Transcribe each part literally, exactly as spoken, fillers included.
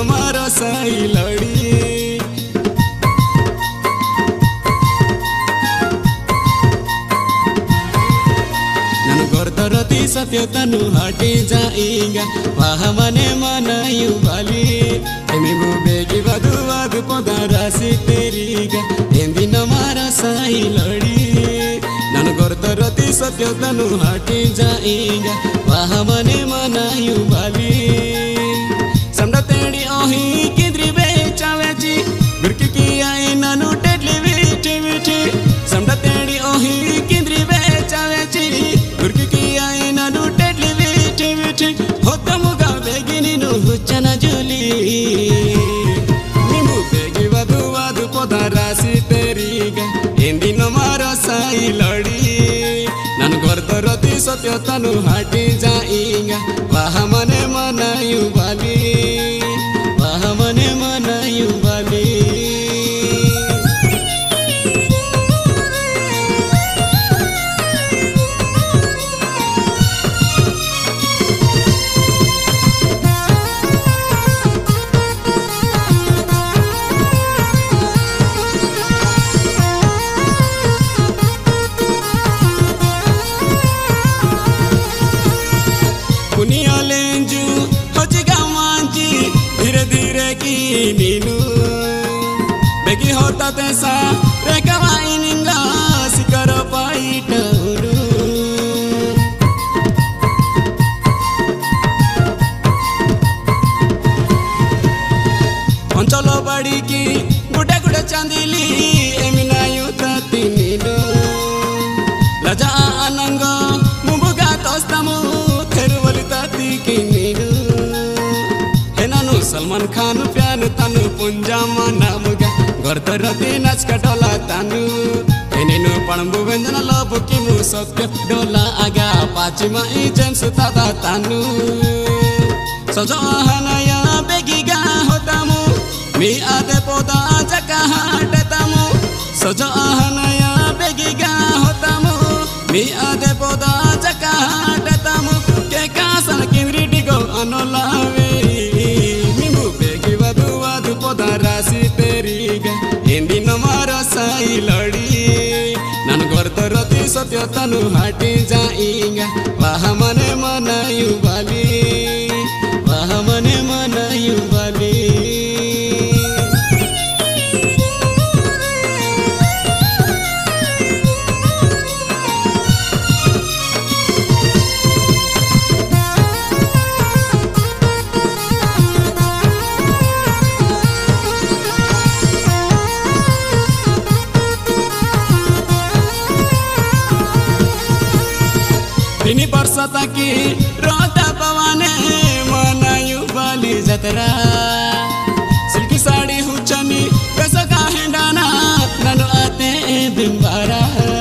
मारो साई लड़ी ननु गर्दरती सत्यतनु हाटी जाइगा वाह मने मनायु बाली एमिगु बेगी बदु बदु पदा राशि तेरीगा एंदिन मारो साई लड़ी ननु गर्दरती सत्यतनु हाटी जाइगा वाह मने मनायु बाली समडा तेडी ओही किद्री बेचावेची गुरकी की आई ननु टेडली विठी विठी समडा तेडी ओही किद्री बेचावेची गुरकी की आई ननु टेडली विठी विठी होता मुगा बेगिनी नु हुचना जुली निमु बेगी वधु वधु पदा राशि तेरीगा एंदिन मारो साई लड़ी ननु गर्दरती सत्यतनु हाटी जाइगा वाह मने मनायु बाली वाह मने मनायु बाली कुनिया लेंजू होजिगा मांजी धीरे धीरे की नीनू बेगी होता तैसा रेकवाई निंगा सिकरो पाई टूरू अंचलो बड़ी की गुडे गुडे चांदिली एमिनायु तती नीनू लजा आनंगो मुबुगा तोस्तामू सलमान खान प्यान तनु पुंजा मनामुगा गर्दरती नाच कटोला तनु एनिनु पणबु व्यंजन लबु किमु सत्य डोला आगा पाचिमा ई जेम्स तादा तनु सजो हनया बेगिगा होतामु मी आदे पोदा जका हाटतामु सजो हनया बेगिगा होतामु मी आदे पोदा जका हाटतामु के कासन किमरी डिगो अनोलावे पदा राशि तेरीगा एंदिन मारो साई लड़ी ननु गर्दरती सत्यतनु हाटी जाइगा वाह मने मनायु बाली वाह मने मनायु बाली तीन वर्ष तकी रोता पवाने मनायु बाली जतरा सिल्की साड़ी हुचनी कैसा का हेंडाना ननु आते बिंबारा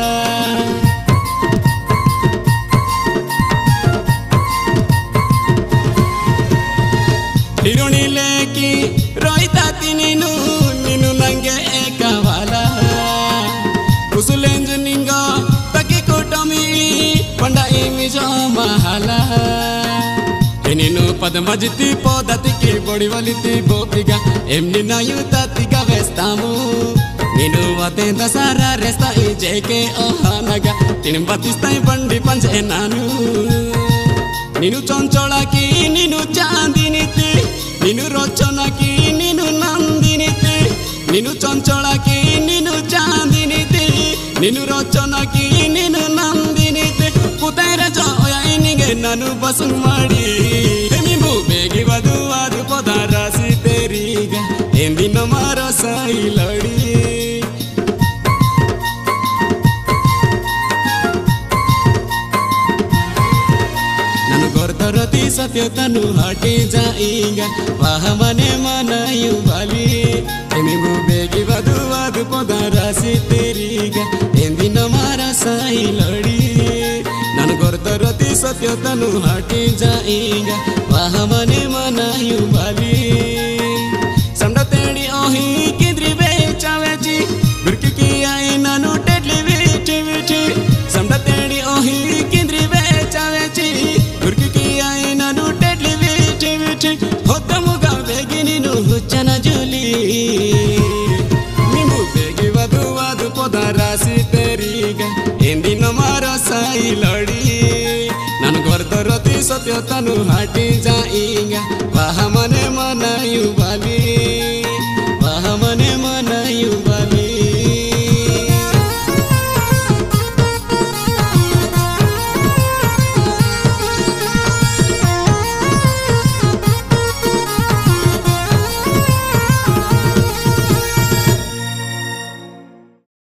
हिरुनी लेकी रोईता तिनिनु निनु नंगे एकवाला कुसुलेंजु निंगो तकी कुटमी पंडा इमिजो महाला एनिनु पदमजिति पोदतिकी बड़ी वलिति बोपिगा एमनी नायु ततिगा वेस्तामु निनु वते दसारा रेस्ता इजेके ओहानगा तिन बतिस्ताई बंडी पंजे नानु निनु चंचोला की निनु चांदिनीति निनु रोचना की निनु नंदिनीति निनु चंचोला की निनु चांदिनीति निनु रोचना की निनु नंदिनीति कुतेरा जोया इनिगे ननु बसुन माडी एमिबु बेगी वधु वधु पदा राशि तेरीगा एंदिन मारो साई लड़ी ननु गर्दरती सत्यतनु हाटी जाइगा वाह मने मनायु बाली एमिबु बेगी वधु वधु पदा राशि तेरीगा एंदिन मारो साई लड़ी ननु गर्दरती सत्यतनु हाटी जाइगा वाह मने मनायु बाली समडा तेडी ओही किद्री बेचावेची गुरकी की आई ननु टेडली विठी विठी समडा तेडी ओही किद्री बेचावेची गुरकी की आई ननु टेडली विठी विठी होता मुगा बेगिनी नु निम्बु बेगी वादु वादु पदा राशि तेरीगा एंदी नमार साई लड़ी नानु गर्द रति सत्य तनु हाटी जा